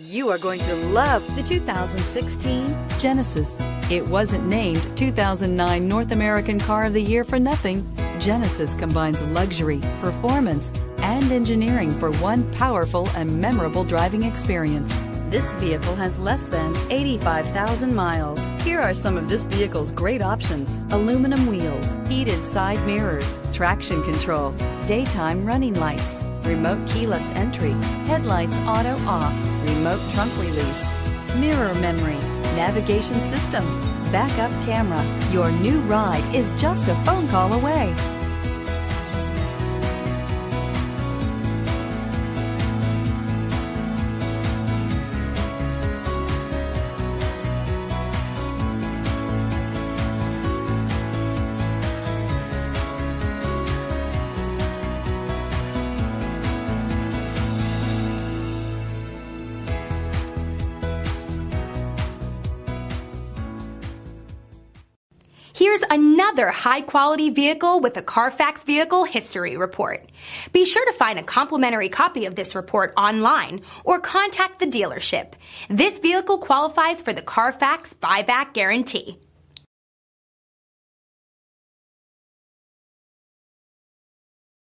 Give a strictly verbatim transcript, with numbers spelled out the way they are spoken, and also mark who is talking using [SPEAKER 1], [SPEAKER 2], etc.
[SPEAKER 1] You are going to love the two thousand sixteen Genesis. It wasn't named two thousand nine North American Car of the Year for nothing. Genesis combines luxury, performance, and engineering for one powerful and memorable driving experience. This vehicle has less than eighty-five thousand miles. Here are some of this vehicle's great options: aluminum wheels, heated side mirrors, traction control, daytime running lights, remote keyless entry, headlights auto off, remote trunk release, mirror memory, navigation system, backup camera. Your new ride is just a phone call away.
[SPEAKER 2] Here's another high-quality vehicle with a Carfax Vehicle History Report. Be sure to find a complimentary copy of this report online or contact the dealership. This vehicle qualifies for the Carfax Buyback Guarantee.